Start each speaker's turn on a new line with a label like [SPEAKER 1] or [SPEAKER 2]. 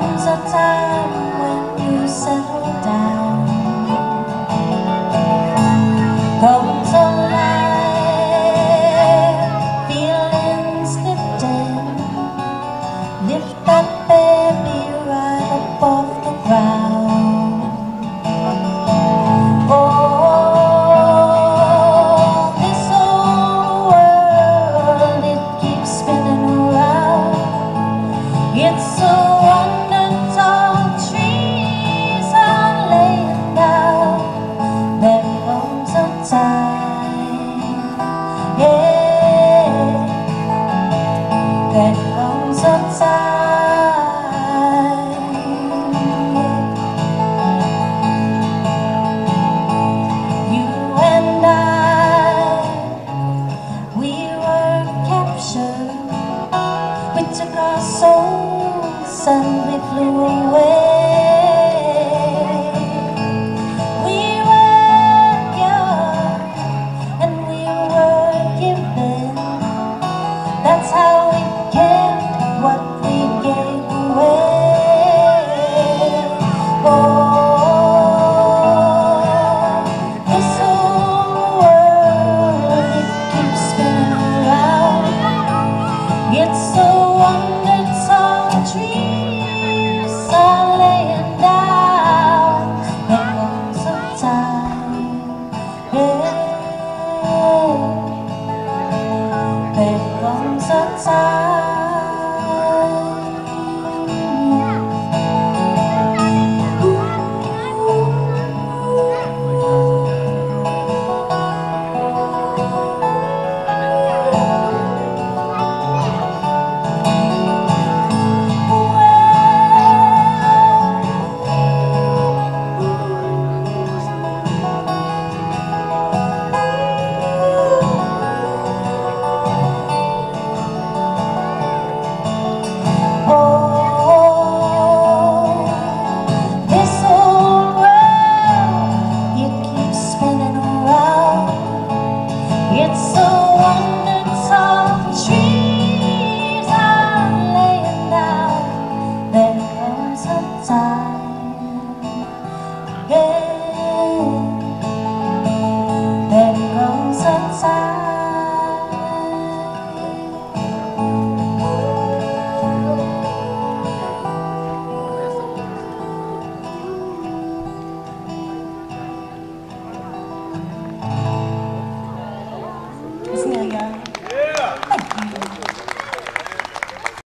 [SPEAKER 1] comes a time when you settle down, comes a life, feelings lifting, lift that baby right up off the ground. Oh, this old world, it keeps spinning around. It's a wonder tall trees are laying down. There comes a time, yeah, there comes a time, yeah. You and I, we were captured. We took our souls and we flew away.